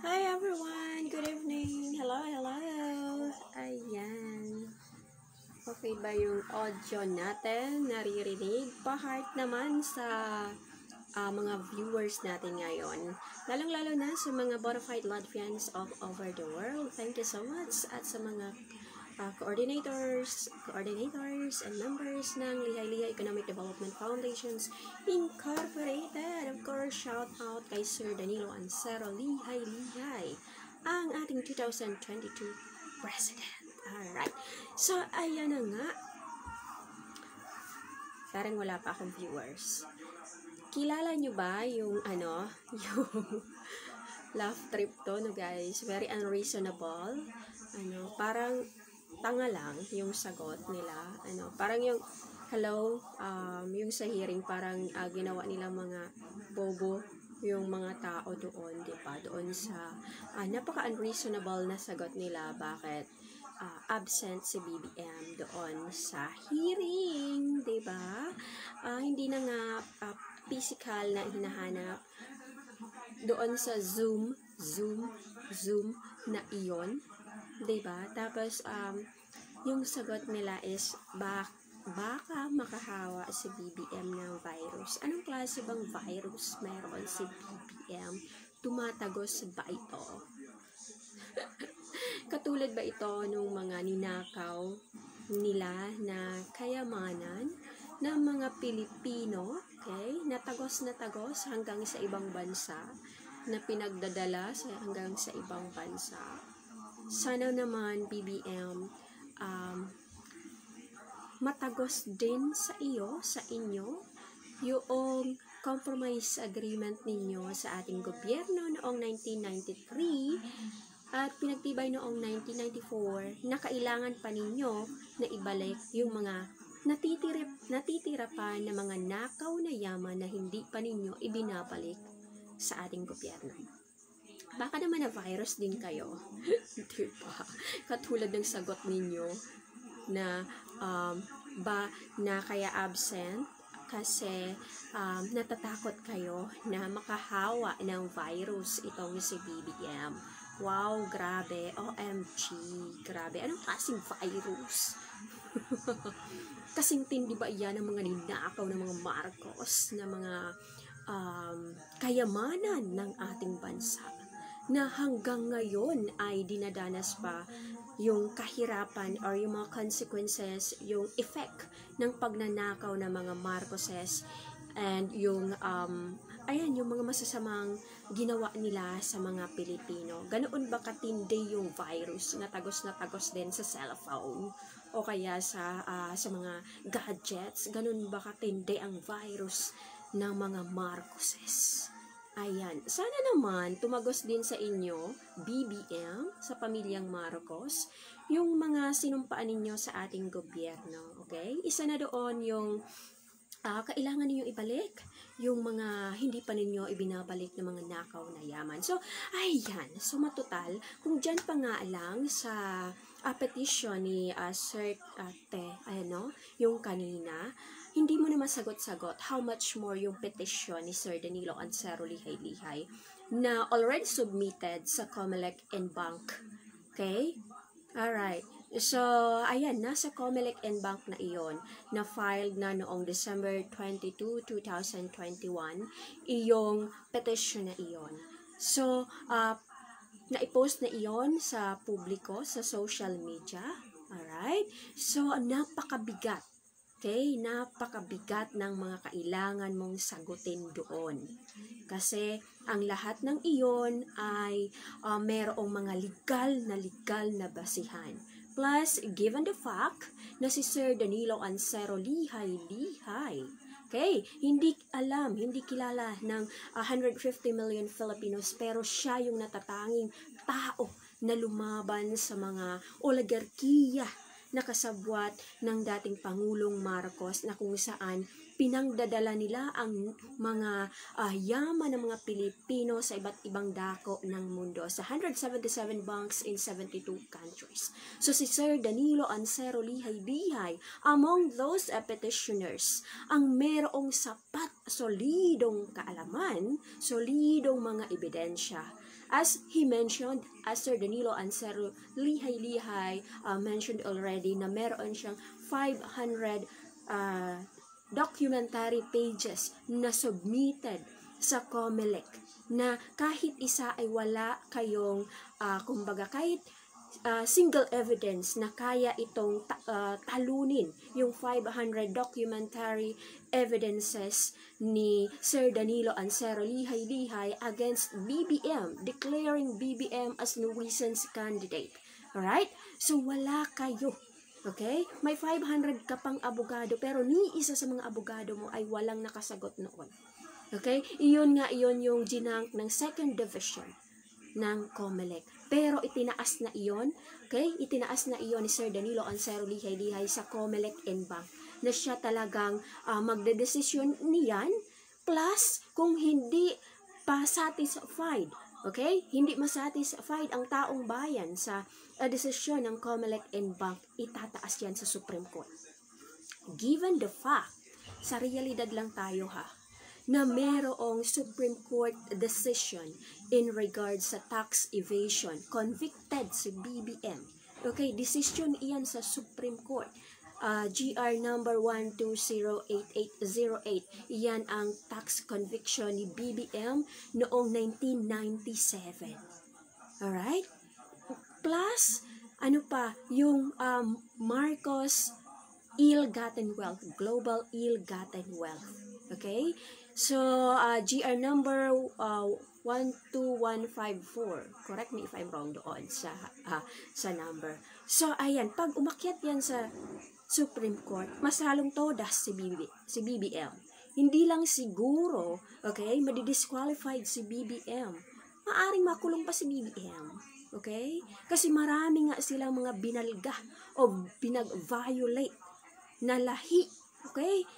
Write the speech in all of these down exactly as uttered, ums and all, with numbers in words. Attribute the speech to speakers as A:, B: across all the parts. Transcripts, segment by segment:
A: Hi everyone! Good evening! Hello, hello! Ayan. Okay ba yung audio natin? Naririnig? Pa-heart naman sa uh, mga viewers natin ngayon. Lalong-lalo na sa mga bona fide Latvians all over the world. Thank you so much. At sa mga uh, coordinators, coordinators and members ng Lihay-Lihay Economic Development Foundations Incorporated. Of course, shout out kay Sir Danilo Ancero Lihay-Lihay, ang ating two thousand twenty-two President. Alright. So, ayan na nga. Parang wala pa akong viewers. Kilala nyo ba yung ano, yung love trip to, no guys? Very unreasonable. Ano, parang tanga lang yung sagot nila. Ano, parang yung hello, um, yung sa hearing parang uh, ginawa nilang mga bobo yung mga tao doon, di ba? Doon sa uh, napaka-unreasonable na sagot nila. Bakit uh, absent si B B M doon sa hearing, di ba? Uh, hindi na nga uh, physical na hinahanap doon sa Zoom, Zoom, Zoom na iyon, di ba? Tapos um, yung sagot nila is bak baka makahawa si B B M ng virus. Anong klase bang virus mayroon si B B M? Tumatagos ba ito? Katulad ba ito nung mga ninakaw nila na kayamanan ng mga Pilipino, okay? Natagos na tagos hanggang sa ibang bansa, na pinagdadala sa hanggang sa ibang bansa. Sana naman B B M um, matagos din sa iyo, sa inyo, yung compromise agreement ninyo sa ating gobyerno noong nineteen ninety-three at pinagtibay noong nineteen ninety-four na kailangan pa ninyo na ibalik yung mga natitira, natitira pa na mga nakaw na yaman na hindi pa ninyo ibinabalik sa ating gobyerno. Baka naman na virus din kayo. Diba? Katulad ng sagot ninyo na um, ba na kaya absent kasi um, natatakot kayo na makahawa ng virus itong si B B M. Wow, grabe. O M G, grabe. Anong klaseng virus? Kasing tindi ba yan ng mga ninakaw ng mga Marcos, na mga um, kayamanan ng ating bansa, na hanggang ngayon ay dinadanas pa yung kahirapan or yung mga consequences, yung effect ng pagnanakaw ng mga Marcoses and yung um, ayan, yung mga masasamang ginawa nila sa mga Pilipino. Ganoon ba katindi yung virus na tagos na tagos din sa cellphone o kaya sa uh, sa mga gadgets? Ganoon ba katindi ang virus ng mga Marcoses? Ayan, sana naman tumagos din sa inyo, B B M, sa pamilyang Marcos, yung mga sinumpaan ninyo sa ating gobyerno, okay? Isa na doon yung uh, kailangan ninyong ibalik yung mga hindi pa ninyo ibinabalik ng mga nakaw na yaman. So, ayan, so matutal, kung dyan pa nga lang sa uh, petition ni uh, Sir uh, Te, ayan no, yung kanina, hindi mo na masagot-sagot how much more yung petition ni Sir Danilo Ancero Lihay-Lihay na already submitted sa Comelec and Bank. Okay? Alright. So, ayan, nasa Comelec and Bank na iyon, na filed na noong December twenty-second, two thousand twenty-one, iyong petition na iyon. So, uh, na-post na iyon sa publiko, sa social media. Alright? So, napakabigat. Okay, napakabigat ng mga kailangan mong sagutin doon. Kasi ang lahat ng iyon ay uh, mayroong mga legal na legal na basihan. Plus, given the fact na si Sir Danilo Ancero Lihay-Lihay, okay, hindi alam, hindi kilala ng uh, one hundred fifty million Filipinos, pero siya yung natatanging tao na lumaban sa mga oligarkiya na kasabwat ng dating Pangulong Marcos, na kung saan pinangdadala nila ang mga uh, yaman ng mga Pilipino sa iba't ibang dako ng mundo, sa one hundred seventy-seven banks in seventy-two countries. So si Sir Danilo Ancero Lihay-Lihay, among those uh, petitioners, ang merong sapat, solidong kaalaman, solidong mga ebidensya As he mentioned, as Sir Danilo Ansero Lihay-Lihay uh, mentioned already na meron siyang five hundred uh, documentary pages na submitted sa COMELEC na kahit isa ay wala kayong, uh, kumbaga kahit uh, single evidence na kaya itong ta uh, talunin yung five hundred documentary evidences ni Sir Danilo Ansero Lihay-Lihay against B B M, declaring B B M as nuisance candidate. Alright? So wala kayo. Okay? May five hundred ka pang abogado pero ni isa sa mga abogado mo ay walang nakasagot noon. Okay? Iyon nga, iyon yung ginank ng second division ng COMELEC. Pero itinaas na iyon, okay? Itinaas na iyon ni Sir Danilo Ansero Lihay-Lihay sa COMELEC en banc na siya talagang uh, magdedesisyon niyan, plus kung hindi pa satisfied, okay? Hindi masatisfied ang taong bayan sa uh, desisyon ng COMELEC en banc, itataas yan sa Supreme Court. Given the fact, sa realidad lang tayo ha, na merong Supreme Court decision in regards sa tax evasion. Convicted si B B M. Okay, decision iyan sa Supreme Court. Uh, G R number one two zero eight eight zero eight. Iyan ang tax conviction ni B B M noong nineteen ninety-seven. Alright? Plus, ano pa, yung um, Marcos Ill-Gotten Wealth, Global Ill-Gotten Wealth. Okay? So, uh, G R number uh, one two one five four. Correct me if I'm wrong doon sa, uh, sa number. So, ayan, pag umakyat yan sa Supreme Court, mas halong todas si, B B, si B B M. Hindi lang siguro, okay, madidisqualified si B B M. Maaring makulong pa si B B M. Okay? Kasi marami nga silang mga binalga o binag-violate na lahi. Okay?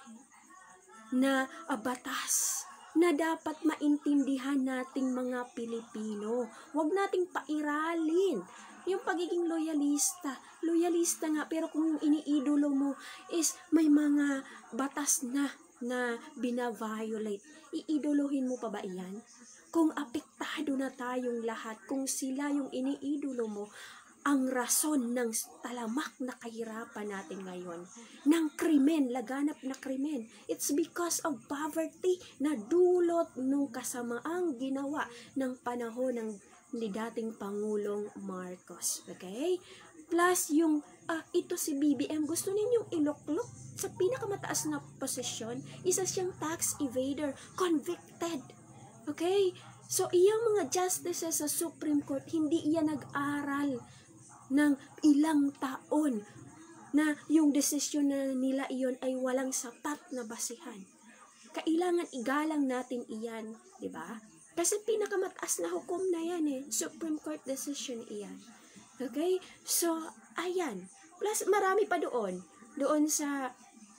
A: Na uh, batas na dapat maintindihan nating mga Pilipino. Huwag nating pairalin yung pagiging loyalista. Loyalista nga, pero kung yung iniidolo mo is may mga batas na na bina-violate, iidolohin mo pa ba iyan? Kung apektado na tayong lahat, kung sila yung iniidolo mo, ang rason ng talamak na kahirapan natin ngayon, ng krimen, laganap na krimen, it's because of poverty na dulot nung kasamaang ginawa ng panahon ng ni dating Pangulong Marcos. Okay? Plus yung, uh, ito si B B M, gusto ninyong iloklok sa pinakamataas na posisyon, isa siyang tax evader, convicted. Okay? So, iyang mga justices sa Supreme Court, hindi iyan nag-aral ng ilang taon na yung desisyon na nila iyon ay walang sapat na basihan. Kailangan igalang natin iyan, di ba? Kasi pinakamataas na hukom na yan eh, Supreme Court decision iyan. Okay? So, ayan. Plus, marami pa doon. Doon sa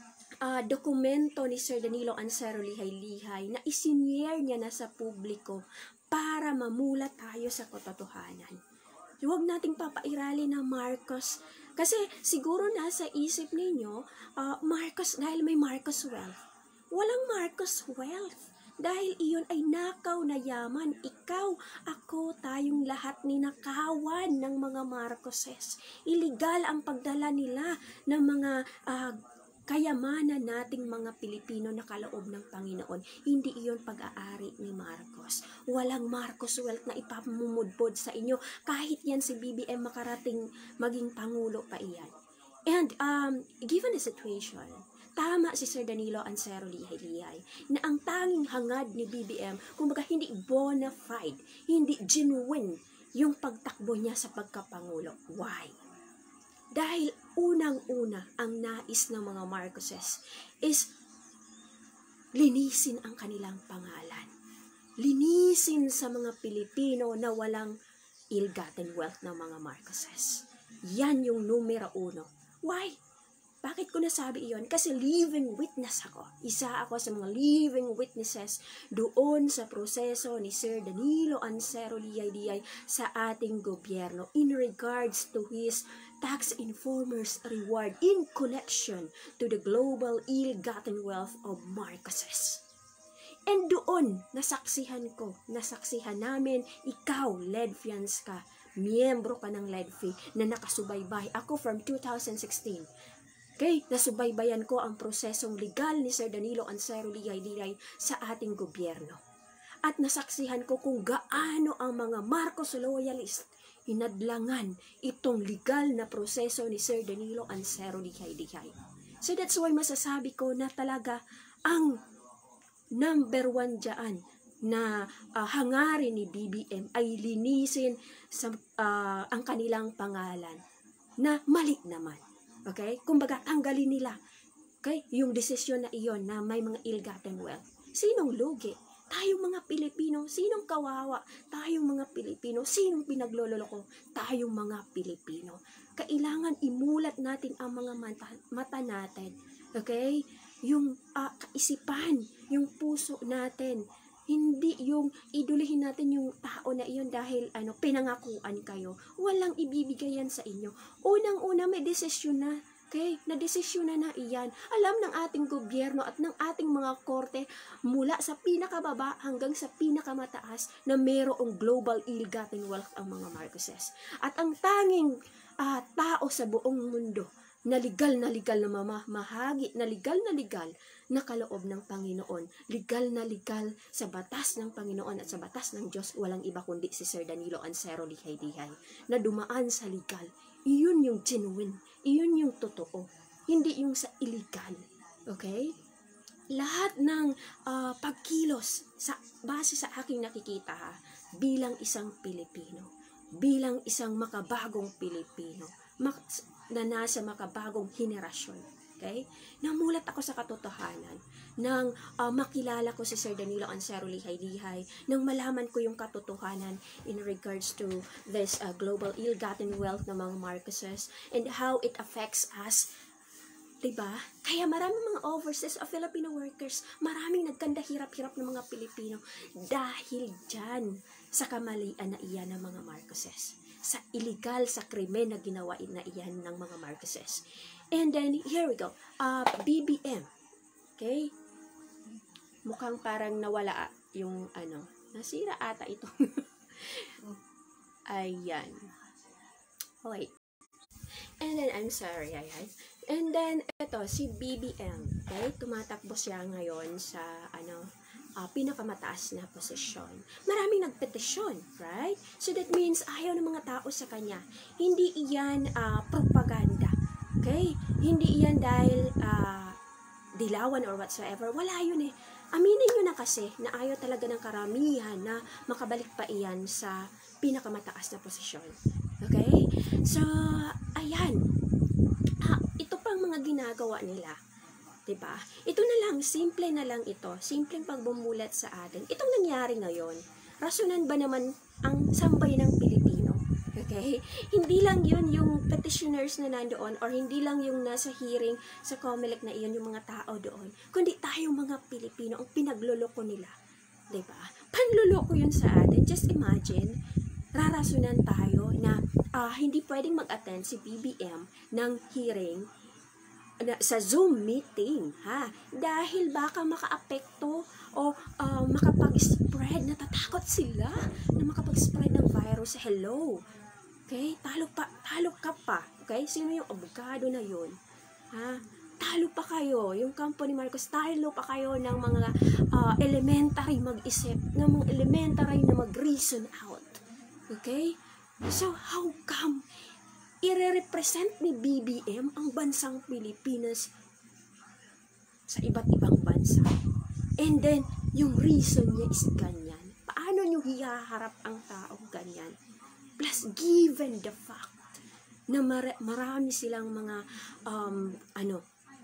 A: uh, dokumento ni Sir Danilo Ansero Lihay-Lihay na isinyer niya na sa publiko para mamulat tayo sa katotohanan. Huwag nating papairali na Marcos. Kasi siguro nasa isip ninyo, uh, Marcos, dahil may Marcos wealth. Walang Marcos wealth. Dahil iyon ay nakaw na yaman. Ikaw, ako, tayong lahat ninakawan ng mga Marcoses. Illegal ang pagdala nila ng mga uh, kayamanan nating mga Pilipino na kaloob ng Panginoon. Hindi iyon pag-aari ni Marcos. Walang Marcos wealth na ipamumudbod sa inyo. Kahit yan si B B M makarating maging Pangulo pa iyan. And um, given the situation, tama si Sir Danilo Ansero Lihay-Lihay na ang tanging hangad ni B B M, kumbaga hindi bona fide, hindi genuine yung pagtakbo niya sa pagkapangulo. Why? Dahil unang-una ang nais ng mga Marcoses is linisin ang kanilang pangalan. Linisin sa mga Pilipino na walang ill-gotten wealth ng mga Marcoses. Yan yung numero uno. Why? Bakit ko nasabi iyon? Kasi living witness ako. Isa ako sa mga living witnesses doon sa proseso ni Sir Danilo Ansero Lihay-Lihay sa ating gobyerno in regards to his tax informers reward in connection to the global ill-gotten wealth of Marcoses. And doon, nasaksihan ko, nasaksihan namin, ikaw, Ledfians ka, miyembro ka ng Ledfi na nakasubaybay. Ako from two thousand sixteen. Okay, nasubaybayan ko ang prosesong legal ni Sir Danilo Ansero Ligay-Ligay sa ating gobyerno. At nasaksihan ko kung gaano ang mga Marcos loyalist hinadlangan itong legal na proseso ni Sir Danilo Ansero Ligay-Ligay. So that's why masasabi ko na talaga ang number one dyan na uh, hangarin ni B B M ay linisin sa, uh, ang kanilang pangalan na mali naman. Okay? Kumbaga, tanggalin nila. Okay? Yung desisyon na iyon na may mga ill-gotten wealth. Sinong lugi? Tayong mga Pilipino. Sinong kawawa? Tayong mga Pilipino. Sinong pinagloloko? Tayong mga Pilipino. Kailangan imulat natin ang mga mata, mata natin. Okay? Yung uh, kaisipan, yung puso natin. Hindi yung idulihin natin yung tao na iyon dahil ano, pinangakuan kayo. Walang ibibigay yan sa inyo. Unang-una may desisyon na. Okay? Na-desisyon na na iyan. Alam ng ating gobyerno at ng ating mga korte mula sa pinakababa hanggang sa pinakamataas na mayroong global ill-gotten wealth ang mga Marcoses. At ang tanging uh, tao sa buong mundo na legal na legal na mamahagi, na legal na legal na kaloob ng Panginoon, legal na legal sa batas ng Panginoon at sa batas ng Diyos, walang iba kundi si Sir Danilo Ansero Ligay-Ligay na dumaan sa legal. Iyon yung genuine, iyon yung totoo, hindi yung sa illegal. Okay? Lahat ng uh, pagkilos sa base sa aking nakikita ha, bilang isang Pilipino, bilang isang makabagong Pilipino, mak na nasa makabagong henerasyon. Okay? Namulat ako sa katotohanan nang uh, makilala ko si Sir Danilo Ansero Ligay-Ligay, nang malaman ko yung katotohanan in regards to this uh, global ill-gotten wealth ng mga Marcoses and how it affects us. Diba? Kaya maraming mga overseas of Filipino workers, maraming nagkanda hirap-hirap ng mga Pilipino dahil dyan sa kamalian na iyan ng mga Marcoses. Sa illegal, sa krimen na ginawa na iyan ng mga Marcoses. And then, here we go. Uh, B B M. Okay? Mukhang parang nawala yung ano. Nasira ata ito. Ayan. Oh, wait. And then, I'm sorry. Ayan. And then, ito, si B B M. Okay? Tumatakbo siya ngayon sa, ano, uh, pinakamataas na posisyon. Maraming nagpetisyon, right? So, that means, ayaw ng mga tao sa kanya. Hindi iyan uh, propaganda. Okay? Hindi iyan dahil uh, dilawan or whatsoever. Wala yun eh. Aminin nyo na kasi na ayaw talaga ng karamihan na makabalik pa iyan sa pinakamataas na posisyon. Okay? So, ayan. Ah, ito pang mga ginagawa nila. Diba? Ito na lang, simple na lang ito. Simpleng pagbumulat sa atin. Itong nangyari ngayon, rasunan ba naman ang sambay ng Pilipino? Okay? Hindi lang yun yung petitioners na nandoon or hindi lang yung nasa hearing sa COMELEC na iyon yung mga tao doon, kundi tayong mga Pilipino ang pinagluloko nila. Diba? Panluloko yun sa atin. Just imagine, rarasunan tayo na uh, hindi pwedeng mag-attend si B B M ng hearing na, sa Zoom meeting, ha? Dahil baka maka-apekto o uh, makapag-spread, natatakot sila na makapag-spread ng virus. Hello? Okay? Talo pa, talo ka pa. Okay? Sino yung abogado na yun? Ha? Talo pa kayo. Yung kampo ni Marcos, talo pa kayo ng mga uh, elementary mag-isip, ng mga elementary na mag-reason out. Okay? So, how come ire-represent ni B B M ang bansang Pilipinas sa iba't ibang bansa? And then, yung reason niya is ganyan. Paano nyo hiyaharap ang taong ganyan? Plus, given the fact na mar marami silang mga, um, ano,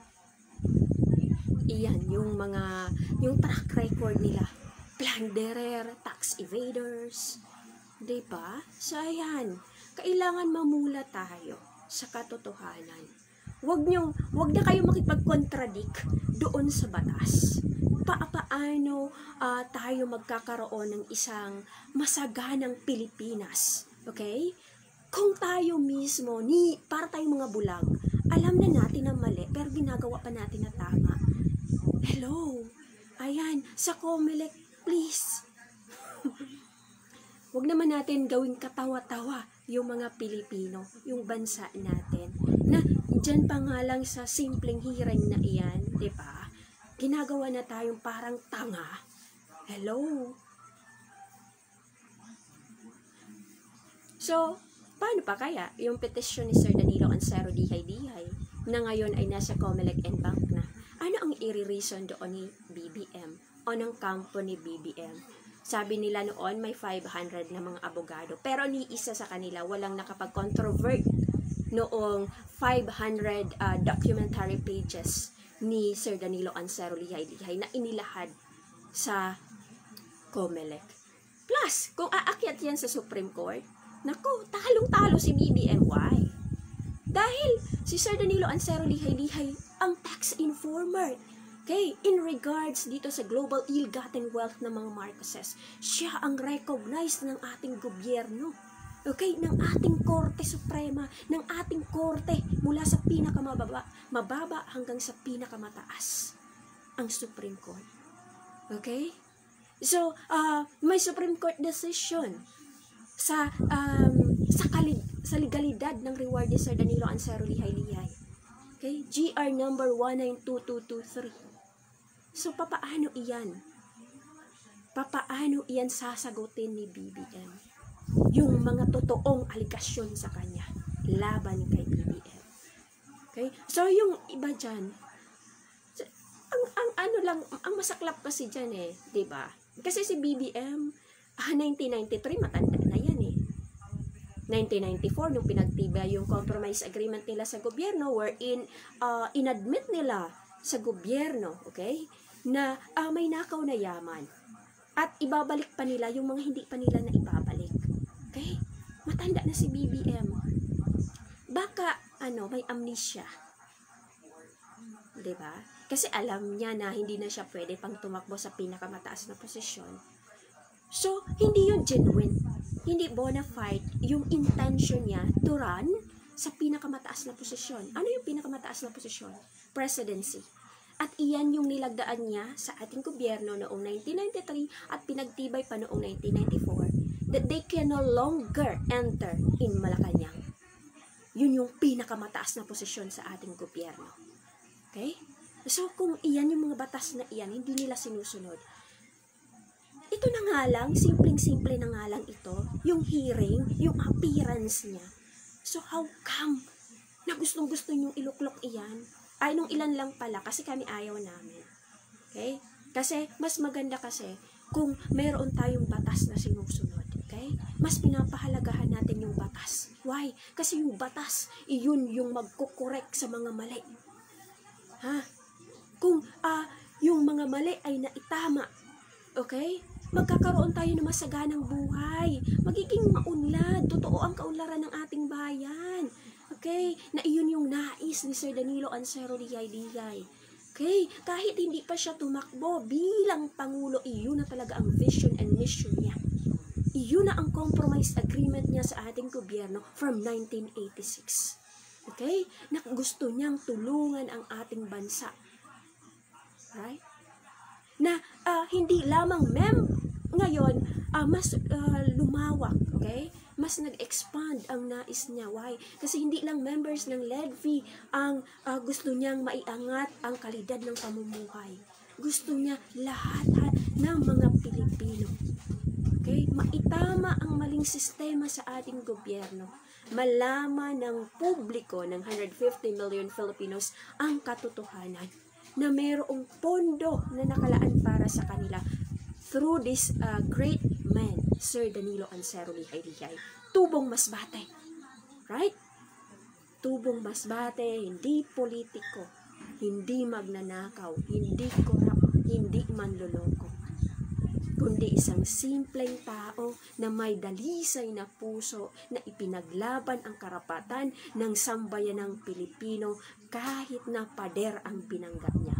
A: iyan, yung mga, yung track record nila, plunderer, tax evaders, diba? So, ayan, kailangan mamula tayo sa katotohanan. Huwag nyo, huwag na kayo makipag-contradict doon sa batas. Paano uh, tayo magkakaroon ng isang masaganang Pilipinas? Okay? Kung tayo mismo, ni, para tayong mga bulag, alam na natin na mali, pero ginagawa pa natin na tama. Hello? Ayan, sa COMELEC, please. Huwag naman natin gawing katawa-tawa yung mga Pilipino, yung bansa natin. Na dyan pa nga lang sa simpleng hearing na iyan, di ba? Ginagawa na tayong parang tanga. Hello? So, paano pa kaya yung petisyon ni Sir Danilo Ansero Dihay-Dihay na ngayon ay nasa COMELEC and Bank na? Ano ang i-reason doon ni B B M o ng kampo ni B B M? Sabi nila noon may five hundred na mga abogado, pero ni isa sa kanila walang nakapag-controvert noong five hundred uh, documentary pages ni Sir Danilo Ansero Dihay-Dihay na inilahad sa COMELEC. Plus, kung aakyat yan sa Supreme Court, naku, talong-talo si B B M Y. Dahil si Sir Danilo Ansero Dihay-Dihay ang tax informer. Okay, in regards dito sa global ill-gotten wealth ng mga Marcoses, siya ang recognized ng ating gobyerno. Okay, ng ating Korte Suprema, ng ating korte mula sa pinakamababa, mababa hanggang sa pinakamataas, ang Supreme Court. Okay? So, uh, may Supreme Court decision sa um, sa, kalig, sa legalidad ng reward ni Sir Danilo Ansero Dihay-Dihay. Okay? G R number one nine two two two three. So, papaano iyan? Papaano iyan sasagutin ni B B M? Yung mga totoong aligasyon sa kanya laban kay B B M. Okay? So, yung iba dyan, ang, ang ano lang, ang masaklap kasi dyan eh, di ba? Kasi si B B M, ah, nineteen ninety-three, matanda na yan eh. nineteen ninety-four, nung pinagtibay yung compromise agreement nila sa gobyerno, wherein uh, inadmit nila sa gobyerno, okay, na uh, may nakaw na yaman. At ibabalik pa nila yung mga hindi pa nila na ibabalik. Okay? Matanda na si B B M. Baka, ano, may amnesia. Diba? Kasi alam niya na hindi na siya pwede pang tumakbo sa pinakamataas na posisyon. So, hindi yun genuine. Hindi bona fide yung intention niya to run sa pinakamataas na posisyon. Ano yung pinakamataas na posisyon? Presidency. At iyan yung nilagdaan niya sa ating gobyerno noong nineteen ninety-three at pinagtibay pa noong nineteen ninety-four that they can no longer enter in Malacanang. Yun yung pinakamataas na posisyon sa ating gobyerno. Okay? So, kung iyan yung mga batas na iyan, hindi nila sinusunod. Ito na nga lang, simpleng-simple na nga lang ito, yung hearing, yung appearance niya. So, how come na gustong-gusto niyong iluklok iyan? Ay, nung ilan lang pala, kasi kami ayaw namin. Okay? Kasi, mas maganda kasi, kung mayroon tayong batas na sinusunod. Okay? Mas pinapahalagahan natin yung batas. Why? Kasi yung batas, iyon yung magkukorek sa mga mali. Ha? Kung uh, yung mga mali ay naitama, okay? Magkakaroon tayo ng masaganang buhay. Magiging maunlad. Totoo ang kaunlaran ng ating bayan. Okay? Na iyon yung nais ni Sir Danilo Ansero Dihay-Dihay. Okay? Kahit hindi pa siya tumakbo bilang Pangulo, iyon na talaga ang vision and mission niya. Iyon na ang compromise agreement niya sa ating gobyerno from nineteen eighty-six. Okay? Na gusto niyang tulungan ang ating bansa. Right? Na uh, hindi lamang mem ngayon uh, mas uh, lumawak, okay? Mas nag-expand ang nais niya. Why? Kasi hindi lang members ng L E D V ang uh, gusto niyang maiangat ang kalidad ng pamumuhay. Gusto niya lahat ng mga Pilipino. Okay? Maitama ang maling sistema sa ating gobyerno. Malaman ng publiko ng one hundred fifty million Filipinos ang katotohanan na mayroong pondo na nakalaan para sa kanila through this uh, great man, Sir Danilo Ansero Dihay-Dihay. Tubong masbate. Right? Tubong masbate, hindi politiko, hindi magnanakaw, hindi korap, hindi manloloko, kundi isang simpleng tao na may dalisay na puso na ipinaglaban ang karapatan ng sambayanang Pilipino kahit na pader ang binanggap niya.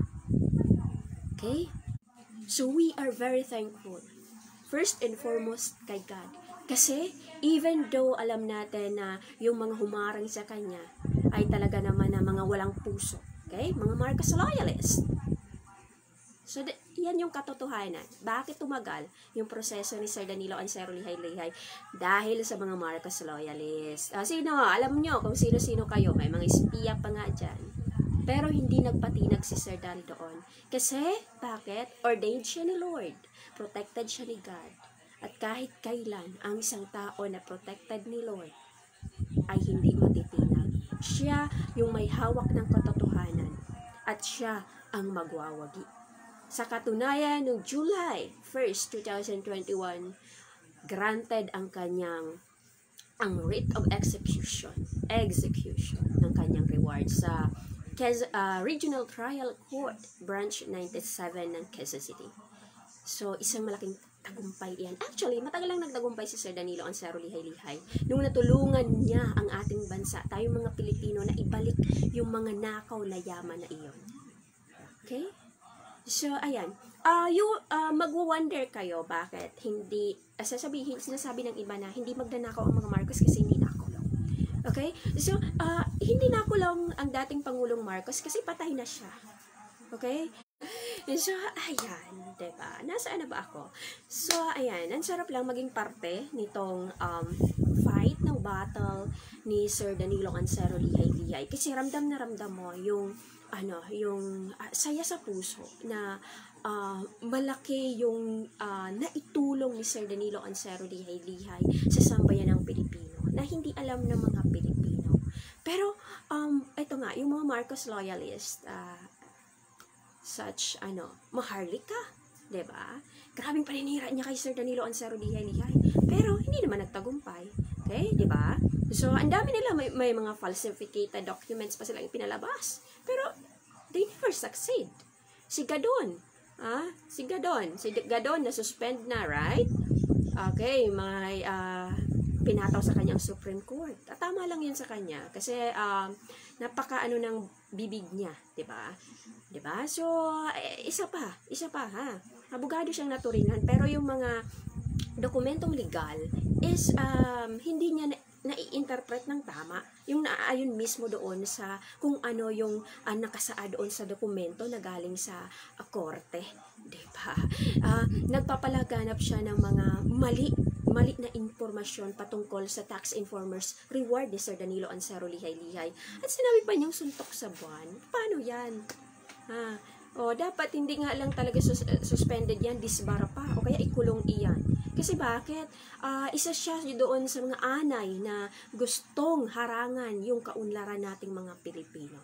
A: Okay? So we are very thankful. First and foremost kay God. Kasi even though alam natin na yung mga humarang sa kanya ay talaga naman na mga walang puso. Okay? Mga Marcos loyalists. So, yan yung katotohanan. Bakit tumagal yung proseso ni Sir Danilo Ansero Lihay-Lihay? Dahil sa mga Marcos loyalist. Uh, sino? Alam nyo kung sino-sino kayo. May mga espiya pa nga dyan. Pero hindi nagpatinag si Sir Dal doon. Kasi, bakit? Ordained siya ni Lord. Protected siya ni God. At kahit kailan, ang isang tao na protected ni Lord ay hindi matitinag. Siya yung may hawak ng katotohanan. At siya ang magwawagi. Sa katunayan, noong July first, twenty twenty-one, granted ang kanyang ang writ of execution, execution ng kanyang reward sa Quez, uh, Regional Trial Court, Branch ninety-seven ng Quezon City. So, isang malaking tagumpay yan. Actually, matagal lang nagtagumpay si Sir Danilo Ansero Lihay-Lihay nung natulungan niya ang ating bansa, tayong mga Pilipino, na ibalik yung mga nakaw na yaman na iyon. Okay? So, ayan. Uh, you, uh, magwo-wonder kayo bakit hindi, uh, sasabihin, sinasabi ng iba na hindi magnanakaw ang mga Marcos kasi hindi nakulong. Okay? So, uh, hindi nakulong ang dating Pangulong Marcos kasi patay na siya. Okay? So, ayan. Diba? Nasaan na ba ako? So, ayan. Ang sarap lang maging parte nitong um, fight ng battle ni Sir Danilo Ansero Lihay-Lihay. Kasi ramdam na ramdam mo yung ano, yung uh, saya sa puso na uh, malaki yung uh, naitulong ni Sir Danilo Ansero Lihay-Lihay sa sambayan ng Pilipino na hindi alam ng mga Pilipino. Pero, um, ito nga, yung mga Marcos loyalist, uh, such, ano, Maharlika, diba? Grabing paninira niya kay Sir Danilo Ansero Lihay-Lihay. Pero, hindi naman nagtagumpay. Okay, diba? So, ang dami nila, may, may mga falsificated documents pa silang pinalabas. Pero, they never succeed. Si Gadon, ah, si Gadon, si Gadon na suspend na, right? Okay, may uh, pinataw sa kanyang Supreme Court. At tama lang yun sa kanya. Kasi, uh, napaka ano ng bibig niya, diba? Diba? So, eh, isa pa, isa pa, ha? Abogado siyang naturingan, pero yung mga dokumentong legal is, um, hindi niya na nai-interpret ng tama, yung naaayon mismo doon sa kung ano yung uh, nakasaad doon sa dokumento na galing sa uh, korte, diba? Uh, nagpapalaganap siya ng mga mali, mali na impormasyon patungkol sa tax informers reward ni Sir Danilo Ansero Lihay-Lihay. At sinabi pa niyang suntok sa buwan. Paano yan? Ha? O, dapat hindi nga lang talaga sus suspended yan, disbar pa, o kaya ikulong iyan. Kasi bakit? Uh, isa siya doon sa mga anay na gustong harangan yung kaunlaran nating mga Pilipino.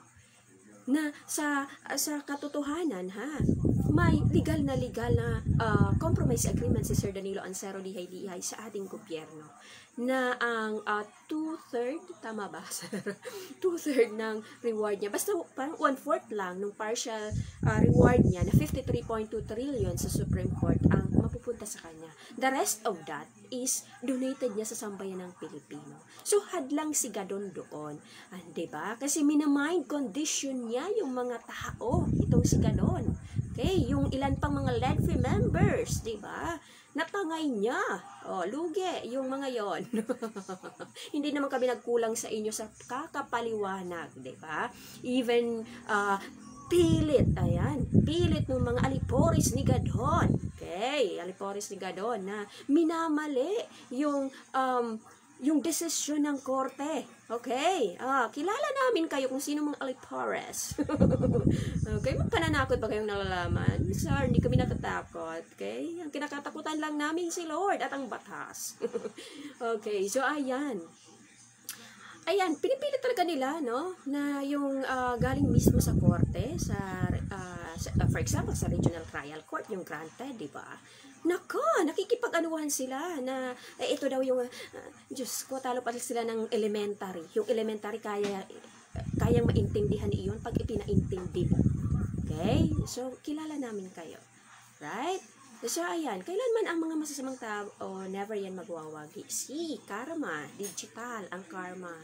A: Na sa sa katotohanan, ha, may legal na legal na uh, compromise agreement si Sir Danilo Ansero Lihay-Lihay sa ating gobyerno na ang uh, two-third, tama ba? two-third ng reward niya. Basta parang one-fourth lang ng partial uh, reward niya na fifty-three point two trillion sa Supreme Court ang mapupunta sa kanya. The rest of that is donated niya sa sambayan ng Pilipino. So, hadlang si Gadon doon. Ah, diba? Kasi minamind condition niya yung mga tao, itong si Gadon. Okay? Yung ilan pang mga L E D F I members, diba? Natangay niya. O, lugi, yung mga yon. Hindi naman kami nagkulang sa inyo sa kakapaliwanag, diba? Even, uh, pilit, ayan, pilit ng mga aliporis ni Gadon. Okay, aliporis ni Gadon na minamali yung, um, yung desisyon ng korte. Okay, ah, kilala namin kayo kung sino mga alipores. Okay, magpananakot ba kayong nalalaman? Sir, hindi kami natatakot. Okay, ang kinakatakutan lang namin si Lord at ang batas. Okay, so ayan. Ayan, pinipilit talaga nila, no, na yung uh, galing mismo sa korte, sa, uh, sa uh, for example, sa Regional Trial Court, yung granted, di ba? Nako, nakikipag-anuhan sila na, eh, ito daw yung, uh, Diyos ko, talo pa sila ng elementary. Yung elementary, kaya, kayang maintindihan iyon pag ipinaintindi mo. Okay? So, kilala namin kayo. Right? So, ayan, kailanman ang mga masasamang tao, oh, never yan magwawagi. Si, karma, digital, ang karma.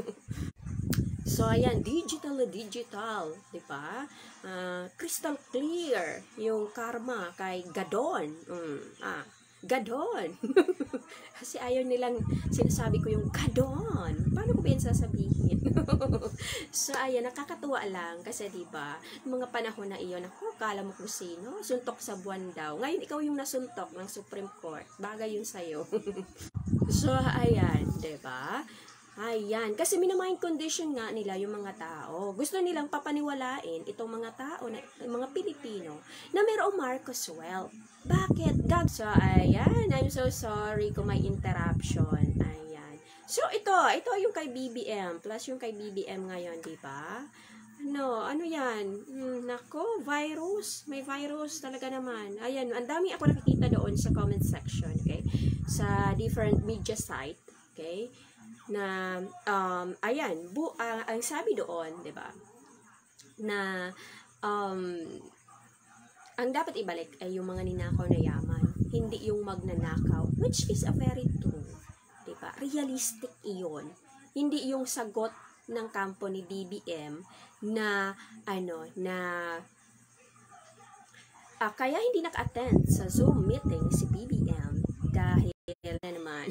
A: So, ayan, digital na digital, di ba? Uh, crystal clear yung karma kay Gadon. Mm, ah, Gadon. Kasi ayaw nilang sinasabi ko yung gadon. Paano ko ba yan sasabihin? So, ayan, nakakatuwa lang. Kasi, diba, mga panahon na iyon, ako, kala mo kung sino, suntok sa buwan daw. Ngayon, ikaw yung nasuntok ng Supreme Court. Bagay yun sa'yo. So, ayan, diba? Ayan, kasi minamind condition nga nila yung mga tao. Gusto nilang papaniwalain itong mga tao, na, mga Pilipino, na mayroong Marcos wealth. Bakit? God, so, ayan, I'm so sorry kung may interruption. Ayan. So, ito, ito yung kay B B M, plus yung kay B B M ngayon, di ba? Ano, ano yan? Hmm, nako, virus. May virus talaga naman. Ayan, ang dami ako nakikita doon sa comment section, okay? Sa different media site, okay? Na, um, ayan, bu uh, ang sabi doon, di ba, na, um, ang dapat ibalik ay yung mga ninakaw na yaman, hindi yung magnanakaw, which is a very true, di ba, realistic iyon, hindi yung sagot ng kampo ni B B M, na, ano, na, uh, kaya hindi naka-attend sa Zoom meeting si B B M, dahil, na naman,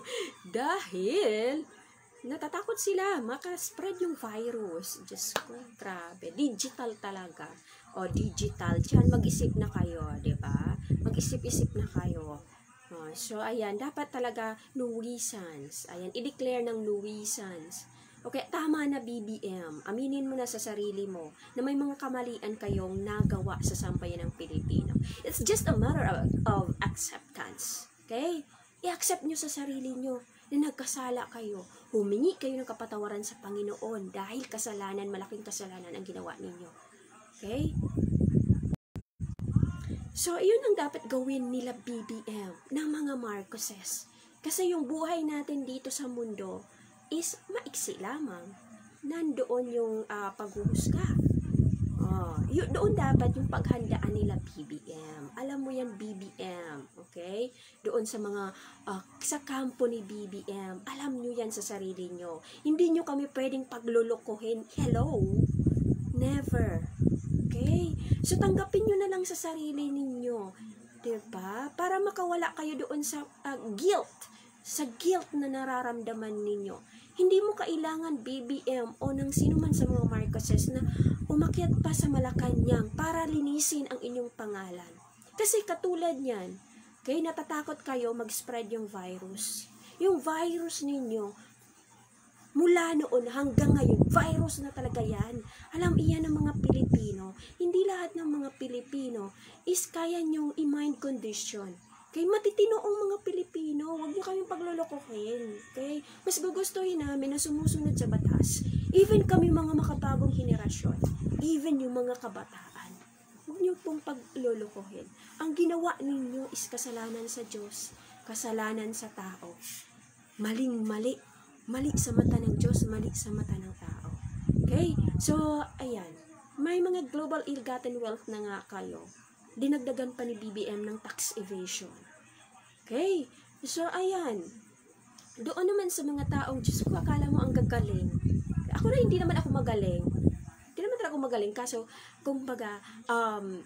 A: dahil natatakot sila maka-spread yung virus. Diyos ko, grabe. Digital talaga. O, digital. Diyan, mag-isip na kayo, diba? Mag-isip-isip na kayo. O, so, ayan, dapat talaga nuisance. Ayan, i-declare ng nuisance. Okay, tama na B B M. Aminin mo na sa sarili mo na may mga kamalian kayong nagawa sa sambayan ng Pilipino. It's just a matter of, of acceptance. Okay? I-accept nyo sa sarili nyo na nagkasala kayo. Humingi kayo ng kapatawaran sa Panginoon dahil kasalanan, malaking kasalanan ang ginawa ninyo. Okay? So, yun ang dapat gawin nila B B M ng mga Marcoses. Kasi yung buhay natin dito sa mundo is maiksi lamang. Nandoon yung uh, paghuhusga. Oh, yun, doon dapat yung paghandaan nila B B M. Alam mo yan, B B M, okay? Doon sa mga, uh, sa kampo ni B B M, alam nyo yan sa sarili nyo. Hindi nyo kami pwedeng paglulukuhin. Hello? Never. Okay? So, tanggapin nyo na lang sa sarili ninyo. Diba? Para makawala kayo doon sa uh, guilt. Sa guilt na nararamdaman ninyo. Hindi mo kailangan B B M o ng sino man sa mga Marcoses na umakyat pa sa Malacanang para linisin ang inyong pangalan. Kasi katulad niyan, okay, natatakot kayo mag-spread yung virus. Yung virus ninyo, mula noon hanggang ngayon, virus na talaga yan. Alam iyan ng mga Pilipino. Hindi lahat ng mga Pilipino is kaya nyong i-mind condition. Okay, matitino ang mga Pilipino, huwag niyo kaming paglolokohin. Okay? Mas gugustuhin namin na sumusunod sa batas. Even kami mga makabagong henerasyon, even yung mga kabataan, huwag niyo pong paglolokohin. Ang ginawa ninyo is kasalanan sa Diyos, kasalanan sa tao. Maling-mali. Mali sa mata ng Diyos, mali sa mata ng tao. Okay? So, ayan. May mga global ill-gotten wealth na nga kayo. Dinagdagan pa ni B B M ng tax evasion. Okay? So, ayan. Doon naman sa mga taong, Diyos ko, akala mo ang gagaling. Ako na hindi naman ako magaling. Hindi naman talaga ako magaling. Kaso, kumbaga, um,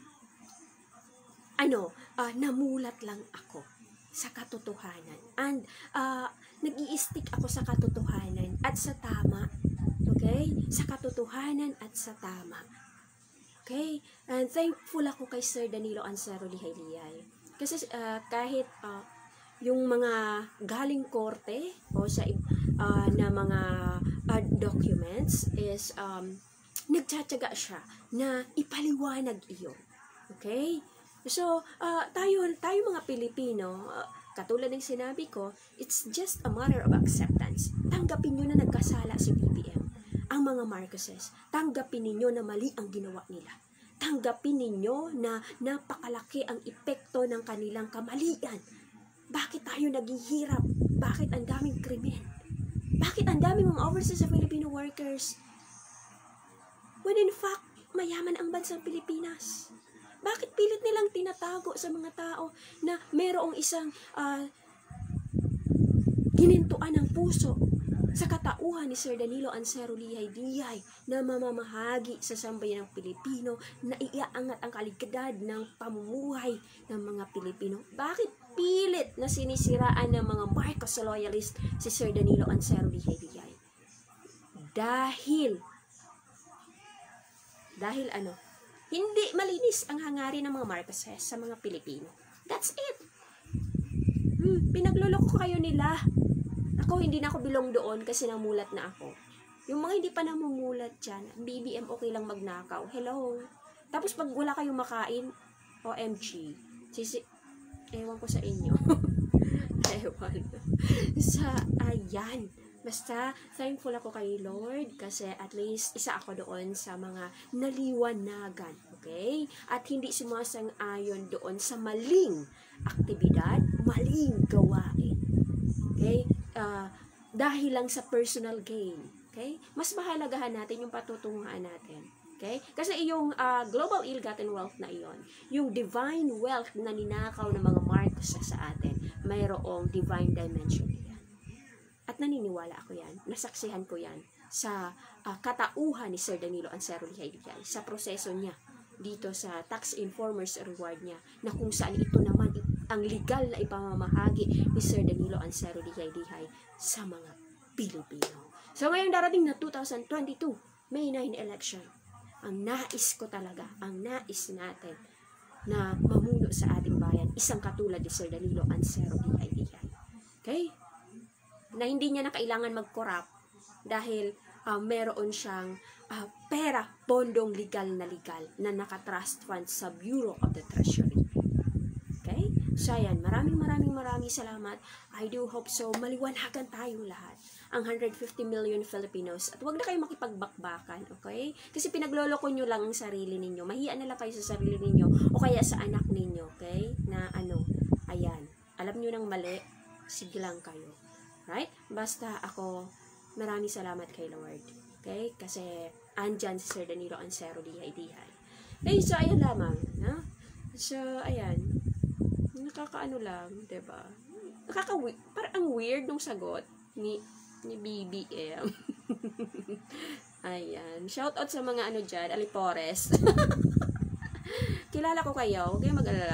A: ano, uh, namulat lang ako sa katotohanan. And, uh, nag-i-stick ako sa katotohanan at sa tama. Okay? Sa katotohanan at sa tama. Okay? And thankful ako kay Sir Danilo Ansaro Lihayliyay. Kasi uh, kahit uh, yung mga galing korte o sa uh, na mga uh, documents is um, nagtsatsaga siya na ipaliwanag iyon. Okay? So, uh, tayo, tayo mga Pilipino, uh, katulad ng sinabi ko, it's just a matter of acceptance. Tanggapin nyo na nagkasala si B B M. Ang mga Marcoses, tanggapin ninyo na mali ang ginawa nila. Tanggapin ninyo na napakalaki ang epekto ng kanilang kamalian. Bakit tayo naghihirap? Bakit ang daming krimen? Bakit ang daming mga overseas sa Filipino workers? When in fact, mayaman ang bansang Pilipinas. Bakit pilit nilang tinatago sa mga tao na mayroong isang uh, ginintuan ng puso sa katauhan ni Sir Danilo Ansaro Lihayliyay na mamamahagi sa sambayan ng Pilipino na iaangat ang kalidad ng pamumuhay ng mga Pilipino? Bakit pilit na sinisiraan ng mga Marcos loyalist si Sir Danilo Ansero Lihay-Lihay. Dahil, dahil ano, hindi malinis ang hangarin ng mga Marcoses sa mga Pilipino. That's it. Hmm, pinagluloko kayo nila. Ako, hindi na ako bilong doon kasi namulat na ako. Yung mga hindi pa namumulat dyan, B B M okay lang magnakaw. Hello. Tapos pag wala kayong makain, O M G, sisi, ewan ko sa inyo. Ewan. Sa, ayan. Basta, thankful ako kay Lord kasi at least isa ako doon sa mga naliwanagan, okay? At hindi sumasang-ayon doon sa maling aktibidad, maling gawain, okay? Uh, dahil lang sa personal gain, okay? Mas mahalagahan natin yung patutunguhan natin, okay? Kasi yung uh, global ill-gotten wealth na iyon, yung divine wealth na ninakaw ng mga Marcos sa atin, mayroong divine dimension. At naniniwala ako yan, nasaksihan ko yan sa uh, katauhan ni Sir Danilo Ansero Lihay-Lihay, sa proseso niya dito sa tax informers reward niya, na kung saan ito naman ang legal na ipamamahagi ni Sir Danilo Ansero Lihay-Lihay sa mga Pilipino. So ngayon darating na two thousand twenty-two, May ninth election, ang nais ko talaga, ang nais natin na mamuno sa ating bayan, isang katulad ni Sir Danilo Ansero Lihay-Lihay. Okay? Na hindi niya na kailangan mag-corrupt dahil uh, meron siyang uh, pera, pondong legal na legal na naka-trust fund sa Bureau of the Treasury. Okay? So, ayan, maraming maraming maraming salamat. I do hope so. Maliwanagan tayong lahat. Ang one hundred fifty million Filipinos. At huwag na kayo makipagbakbakan, okay? Kasi pinagloloko nyo lang ang sarili ninyo. Mahiya na lang kayo sa sarili ninyo o kaya sa anak ninyo, okay? Na ano, ayan, alam nyo nang mali, sige lang kayo. Right? Basta ako, maraming salamat kay Lord. Okay? Kasi, andyan si Sir Danilo Ansero Lihay-Lihay. Okay, so, ayan lamang. No? So, ayan. Nakakaano lang, diba? Nakaka-weird. Parang ang weird nung sagot ni, ni B B M. Ayan. Shout out sa mga ano dyan, Alipores. Kilala ko kayo. Huwag kayong mag-alala.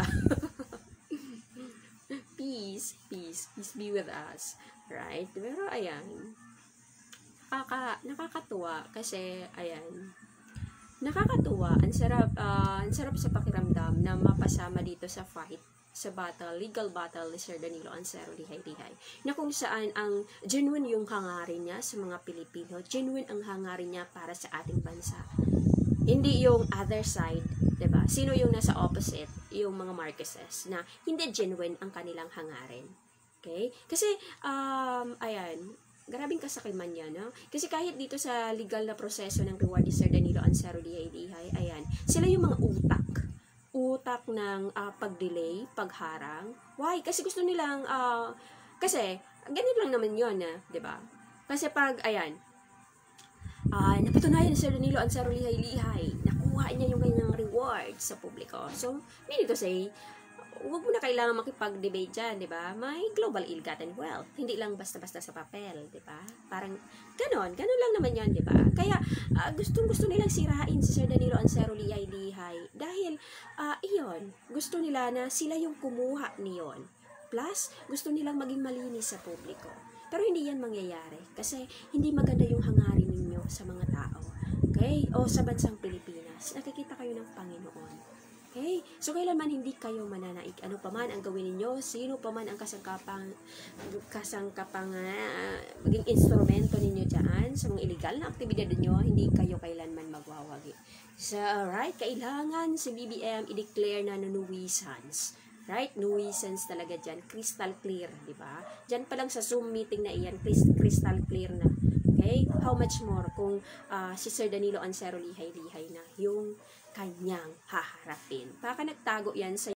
A: Peace, peace, peace be with us. Right? Pero, ayan, nakaka, nakakatuwa kasi, ayan, nakakatuwa, ang sarap, uh, ang sarap sa pakiramdam na mapasama dito sa fight, sa battle, legal battle ni Sir Danilo Ansero Lihay-Lihay, na kung saan ang genuine yung hangarin niya sa mga Pilipino, genuine ang hangarin niya para sa ating bansa. Hindi yung other side, diba? Sino yung nasa opposite? Yung mga Marcoses na hindi genuine ang kanilang hangarin. Okay? Kasi, um, ayan, grabing kasakiman yan, no? Kasi kahit dito sa legal na proseso ng reward ni Sir Danilo Ansero Lihay-Lihay, ayan, sila yung mga utak. Utak ng uh, pag-delay, pagharang. Why? Kasi gusto nilang, uh, kasi, ganito lang naman yun, na, diba? Kasi pag, ayan, uh, napatunayan ni Sir Danilo Ansero Lihay-Lihay, nakuha niya yung kanyang reward sa publiko. So, meaning to say, huwag mo na kailangan makipag-debate dyan, di ba? May global ill-gotten wealth. Hindi lang basta-basta sa papel, di ba? Parang, ganon. Ganon lang naman yan, di ba? Kaya, uh, gustong-gusto nilang sirain si Sir Danilo Ansero Lihay-Lihay. Dahil, uh, iyon, gusto nila na sila yung kumuha niyon. Plus, gusto nilang maging malinis sa publiko. Pero hindi yan mangyayari. Kasi, hindi maganda yung hangarin ninyo sa mga tao. Okay? O sa bansang Pilipinas. Nakikita kayo ng Panginoon. Okay? So, kailanman hindi kayo mananaig. Ano pa man ang gawin ninyo, sino pa man ang kasangkapang, kasangkapang uh, maging instrumento ninyo dyan sa mga illegal na aktibidad ninyo, hindi kayo kailanman magwawagi. So, alright, kailangan si B B M i-declare na nuisance. Right? Nuisance talaga dyan. Crystal clear, di ba? Dyan pa lang sa Zoom meeting na iyan, crystal clear na. Okay? How much more kung uh, si Sir Danilo Ansero Lihay-Lihay na yung kanyang haharapin. Baka nagtago yan sa